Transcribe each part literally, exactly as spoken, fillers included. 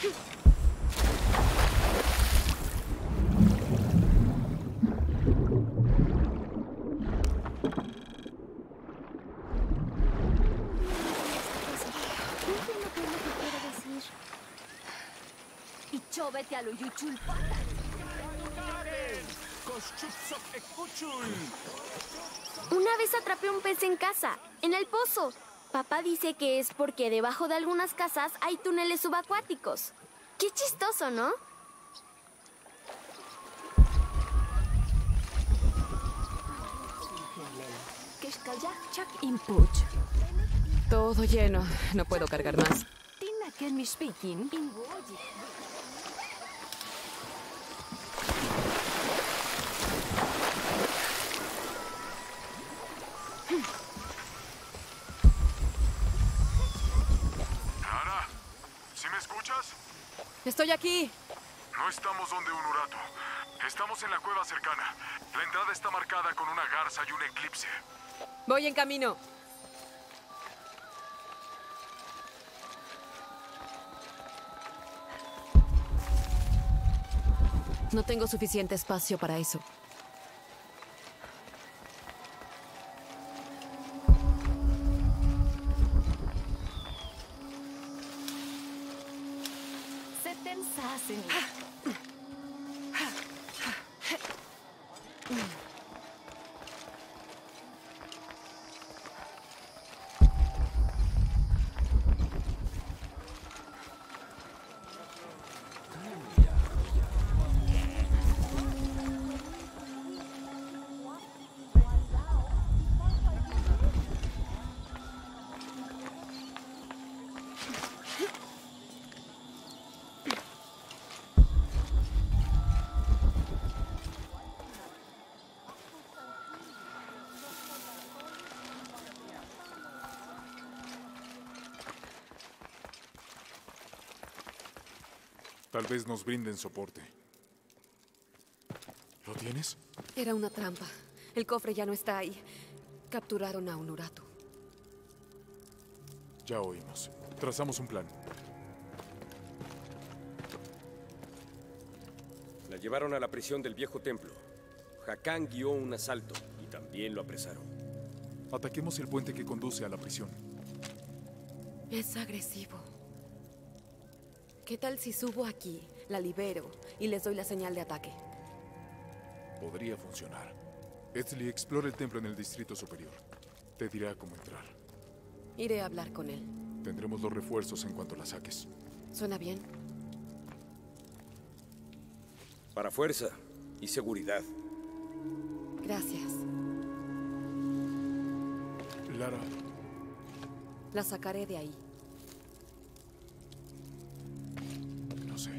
Vete a lo Yuchulpata. Una vez atrapé un pez en casa, en el pozo. Papá dice que es porque debajo de algunas casas hay túneles subacuáticos. Qué chistoso, ¿no? Todo lleno. No puedo cargar más. Lara, ¿sí me escuchas? Estoy aquí. No estamos donde un Unuratu. Estamos en la cueva cercana. La entrada está marcada con una garza y un eclipse. Voy en camino. No tengo suficiente espacio para eso. Tal vez nos brinden soporte. ¿Lo tienes? Era una trampa. El cofre ya no está ahí. Capturaron a Unuratu. Ya oímos. Trazamos un plan. La llevaron a la prisión del viejo templo. Hakan guió un asalto y también lo apresaron. Ataquemos el puente que conduce a la prisión. Es agresivo. ¿Qué tal si subo aquí, la libero y les doy la señal de ataque? Podría funcionar. Etzli explora el templo en el distrito superior. Te dirá cómo entrar. Iré a hablar con él. Tendremos los refuerzos en cuanto la saques. ¿Suena bien? Para fuerza y seguridad. Gracias. Lara. La sacaré de ahí. No sé.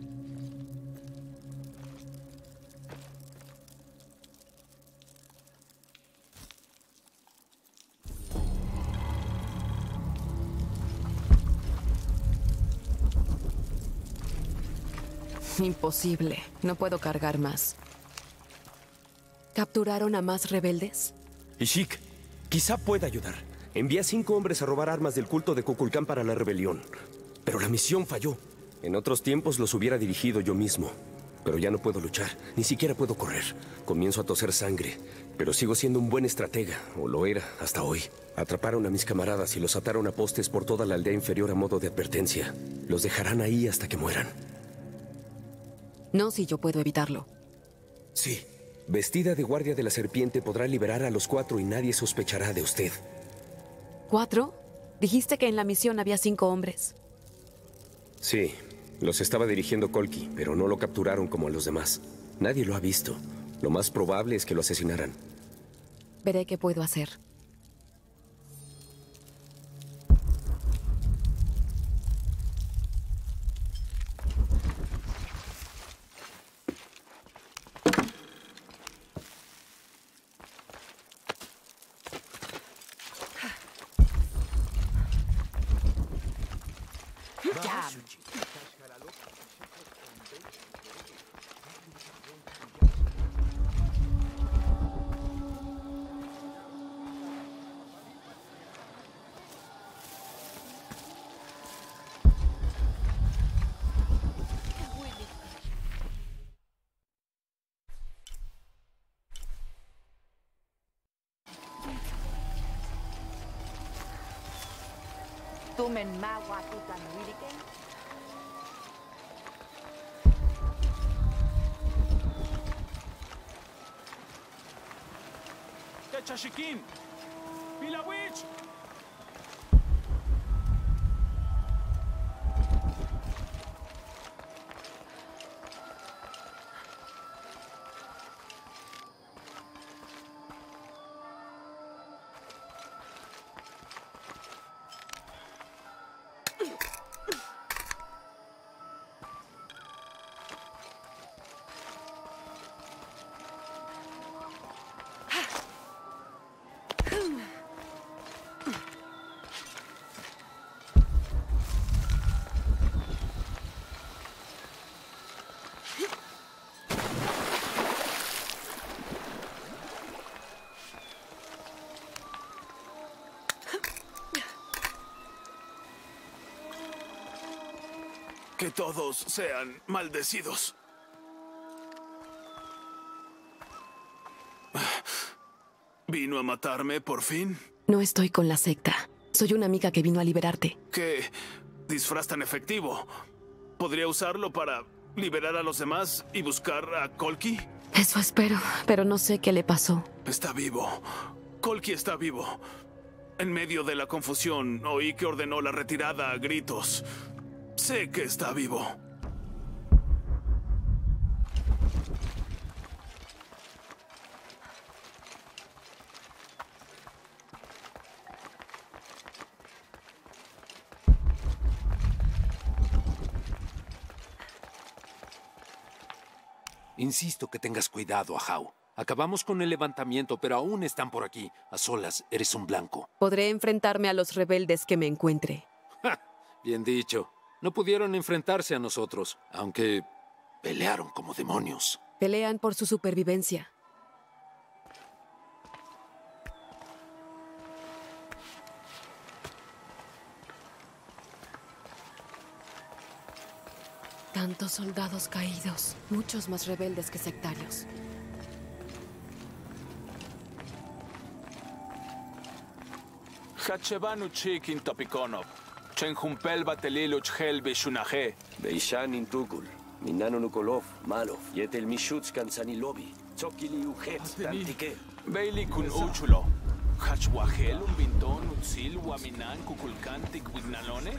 Imposible. No puedo cargar más. ¿Capturaron a más rebeldes? Ishik, quizá pueda ayudar. Envié a cinco hombres a robar armas del culto de Kukulcán para la rebelión. Pero la misión falló. En otros tiempos los hubiera dirigido yo mismo. Pero ya no puedo luchar, ni siquiera puedo correr. Comienzo a toser sangre, pero sigo siendo un buen estratega, o lo era hasta hoy. Atraparon a mis camaradas y los ataron a postes por toda la aldea inferior a modo de advertencia. Los dejarán ahí hasta que mueran. No, si yo puedo evitarlo. Sí. Vestida de guardia de la serpiente podrá liberar a los cuatro y nadie sospechará de usted. ¿Cuatro? Dijiste que en la misión había cinco hombres. Sí. Los estaba dirigiendo Kolki, pero no lo capturaron como a los demás. Nadie lo ha visto. Lo más probable es que lo asesinaran. Veré qué puedo hacer. Tumen magua tutan wirike. Chashikin! ¡Pilawich! Que todos sean maldecidos. ¿Vino a matarme por fin? No estoy con la secta. Soy una amiga que vino a liberarte. ¿Qué disfraz tan efectivo? ¿Podría usarlo para liberar a los demás y buscar a Kolki? Eso espero, pero no sé qué le pasó. Está vivo. Kolki está vivo. En medio de la confusión, oí que ordenó la retirada a gritos. Sé que está vivo. Insisto que tengas cuidado, Ahau. Acabamos con el levantamiento, pero aún están por aquí. A solas, eres un blanco. Podré enfrentarme a los rebeldes que me encuentre. ¡Ja! Bien dicho. No pudieron enfrentarse a nosotros, aunque pelearon como demonios. Pelean por su supervivencia. Tantos soldados caídos, muchos más rebeldes que sectarios. Hachevanu chikin topikonov. Chenjumpel bateliluch hel bishunaje. Beishan intugul, Minano Nukolov, Malov, Yetel Mishuts Kanzanilobi, Tsokili Ujet, Tantike. Beili kun uchulo. Hachwahel un binton utsil waminan kukulkantik wignalone.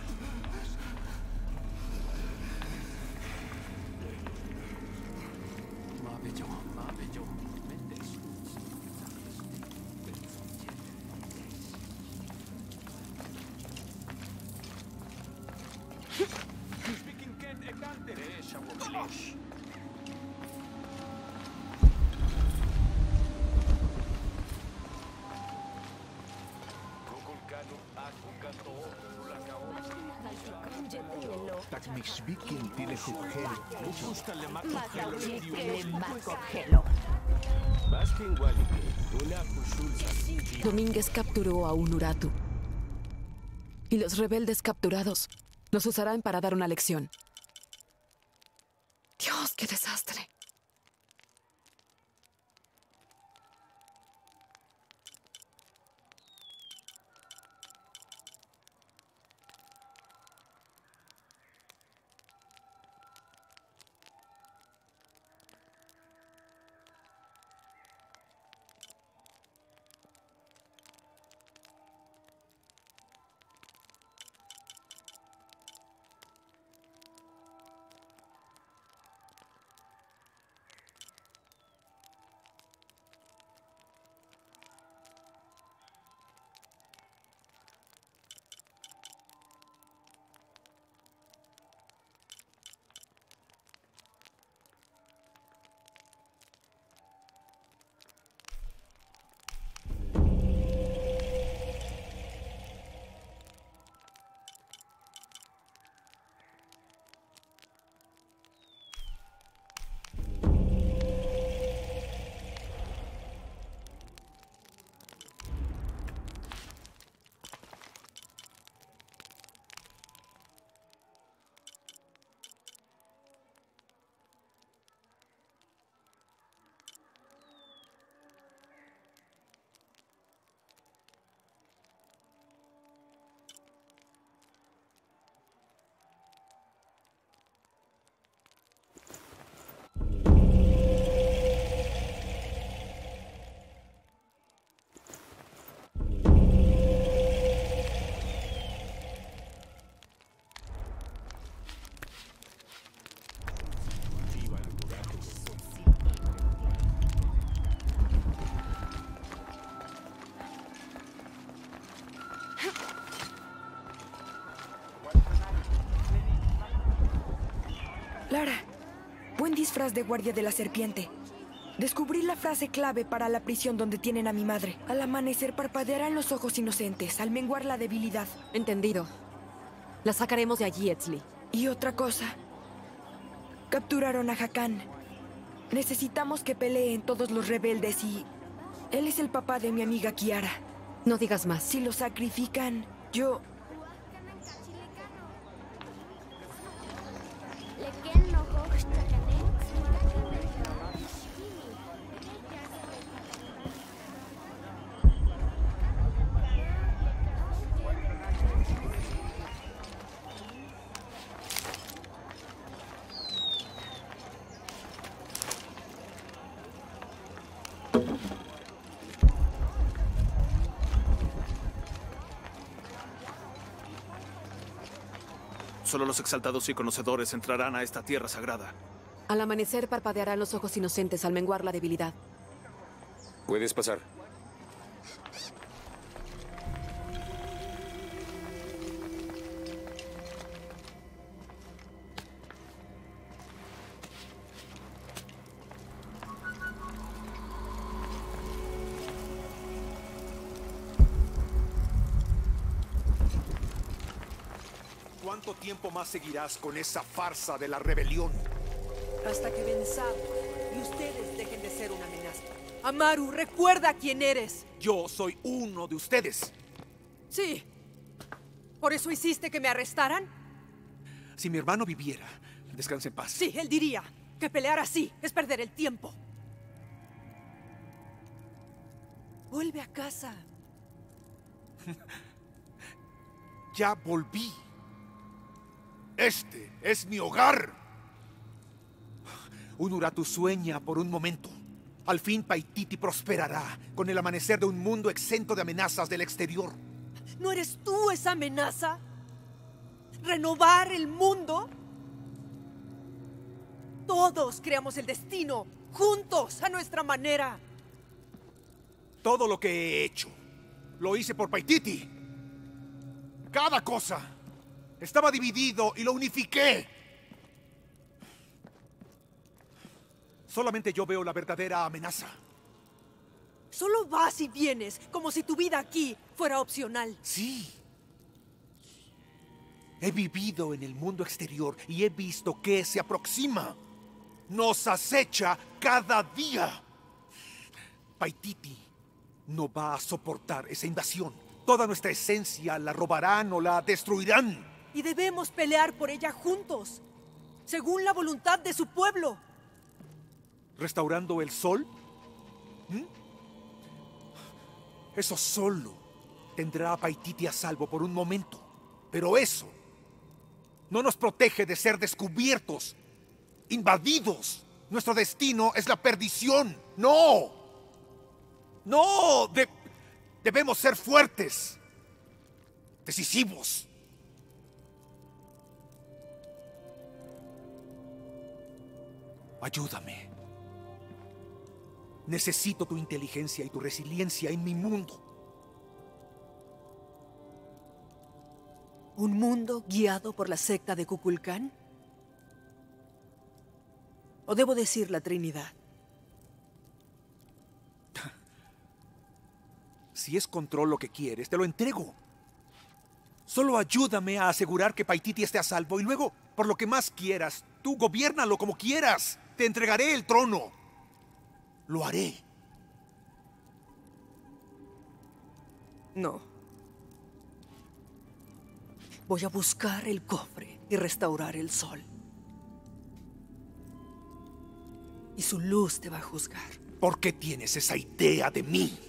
Domínguez capturó a un Uratu. Y los rebeldes capturados los usarán para dar una lección. ¡Dios, qué desastre! Lara, buen disfraz de guardia de la serpiente. Descubrí la frase clave para la prisión donde tienen a mi madre. Al amanecer parpadearán los ojos inocentes, al menguar la debilidad. Entendido. La sacaremos de allí, Etzli. Y otra cosa. Capturaron a Hakan. Necesitamos que peleen todos los rebeldes y... él es el papá de mi amiga Kiara. No digas más. Si lo sacrifican, yo... Solo los exaltados y conocedores entrarán a esta tierra sagrada. Al amanecer parpadearán los ojos inocentes al menguar la debilidad. Puedes pasar. ¿Cuánto tiempo más seguirás con esa farsa de la rebelión? Hasta que venzamos y ustedes dejen de ser una amenaza. Amaru, recuerda quién eres. Yo soy uno de ustedes. Sí. ¿Por eso hiciste que me arrestaran? Si mi hermano viviera, descanse en paz. Sí, él diría que pelear así es perder el tiempo. Vuelve a casa. Ya volví. Este es mi hogar. Unuratu sueña por un momento. Al fin Paititi prosperará con el amanecer de un mundo exento de amenazas del exterior. ¿No eres tú esa amenaza? ¿Renovar el mundo? Todos creamos el destino, juntos, a nuestra manera. Todo lo que he hecho, lo hice por Paititi. Cada cosa estaba dividido y lo unifiqué. Solamente yo veo la verdadera amenaza. Solo vas y vienes, como si tu vida aquí fuera opcional. Sí. He vivido en el mundo exterior y he visto que se aproxima. Nos acecha cada día. Paititi no va a soportar esa invasión. Toda nuestra esencia la robarán o la destruirán. Y debemos pelear por ella juntos, según la voluntad de su pueblo. ¿Restaurando el sol? ¿Mm? Eso solo tendrá a Paititi a salvo por un momento. Pero eso no nos protege de ser descubiertos, invadidos. Nuestro destino es la perdición. ¡No! ¡No! De- debemos ser fuertes, decisivos. Ayúdame. Necesito tu inteligencia y tu resiliencia en mi mundo. ¿Un mundo guiado por la secta de Kukulkan? ¿O debo decir la Trinidad? Si es control lo que quieres, te lo entrego. Solo ayúdame a asegurar que Paititi esté a salvo y luego, por lo que más quieras, tú gobiérnalo como quieras. Te entregaré el trono. Lo haré. No. Voy a buscar el cofre y restaurar el sol. Y su luz te va a juzgar. ¿Por qué tienes esa idea de mí?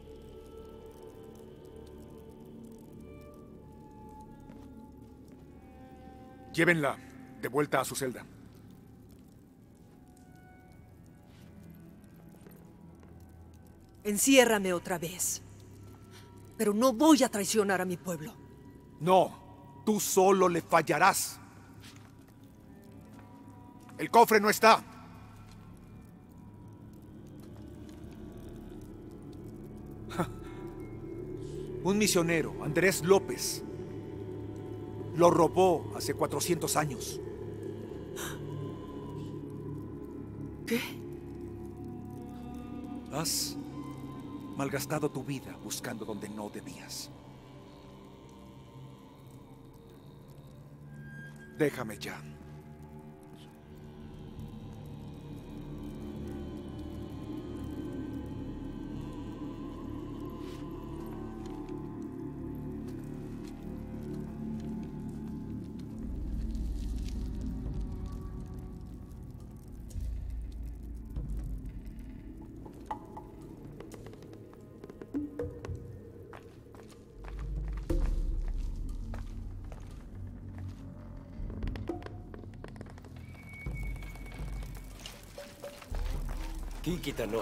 Llévenla de vuelta a su celda. Enciérrame otra vez. Pero no voy a traicionar a mi pueblo. No, tú solo le fallarás. El cofre no está. Un misionero, Andrés López, lo robó hace cuatrocientos años. ¿Qué? Has malgastado tu vida buscando donde no debías. Déjame ya. Kikitano.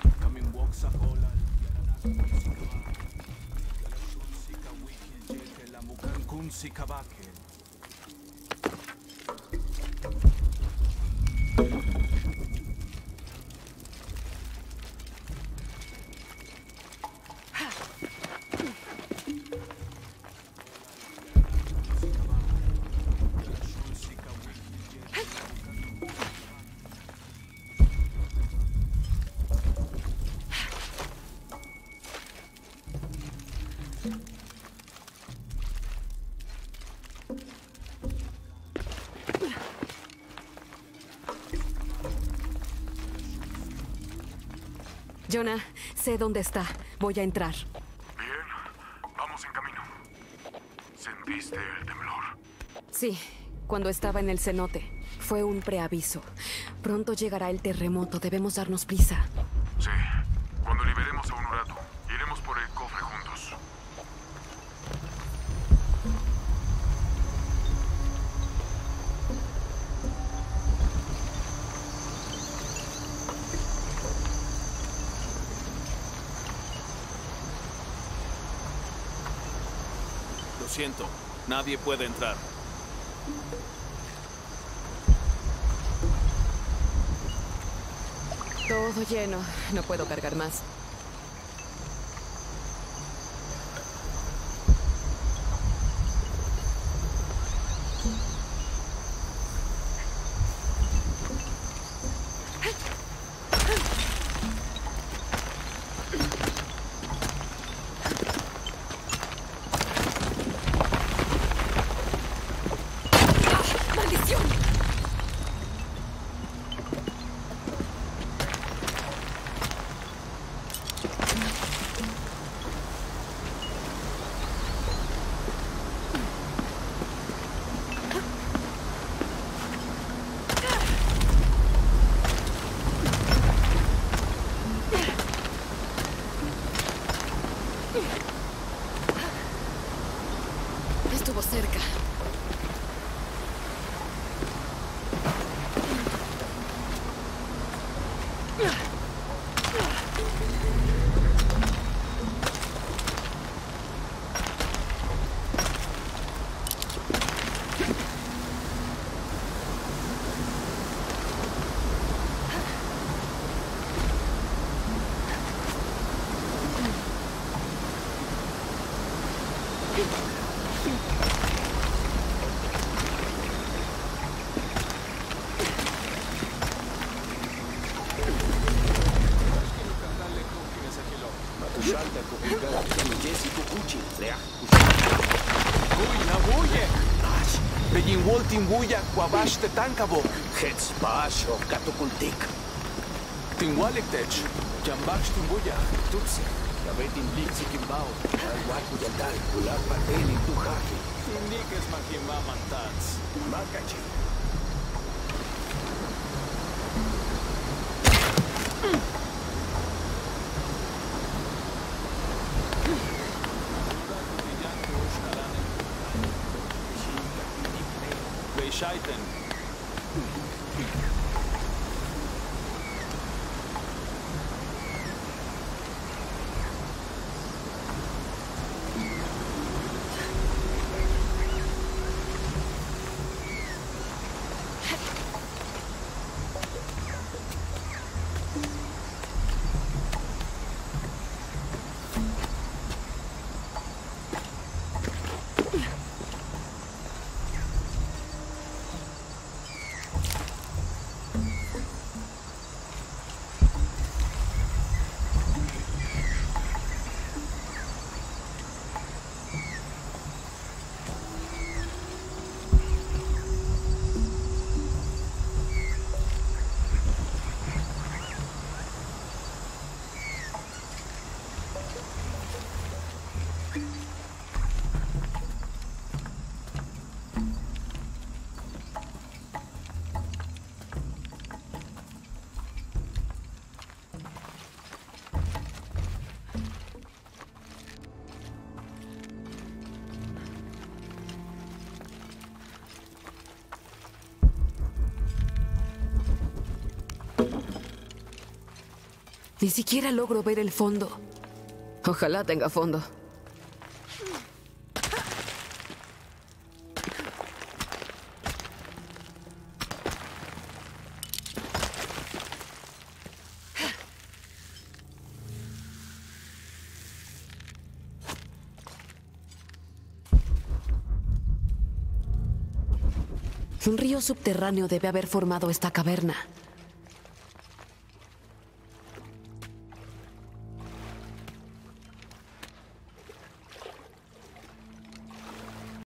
Jonah, sé dónde está. Voy a entrar. Bien, vamos en camino. ¿Sentiste el temblor? Sí, cuando estaba en el cenote. Fue un preaviso. Pronto llegará el terremoto. Debemos darnos prisa. Sí. Cuando liberemos a Unuratu, iremos por el cofre juntos. Lo siento, nadie puede entrar. Todo lleno. No puedo cargar más. Estuvo cerca. Timbuya, Wabash te Tankabo. Hetz, Bash, o Katukultik. Tinwaliktech, Jambash Timbuya. Tutsi, Kabetin Blitzi Kimbao, Alwaku Yatal, Kulak Pateli, Tujaki. Tindikes Makimba Mantats. Makachi. Beishaiten. Ni siquiera logro ver el fondo. Ojalá tenga fondo. Un río subterráneo debe haber formado esta caverna.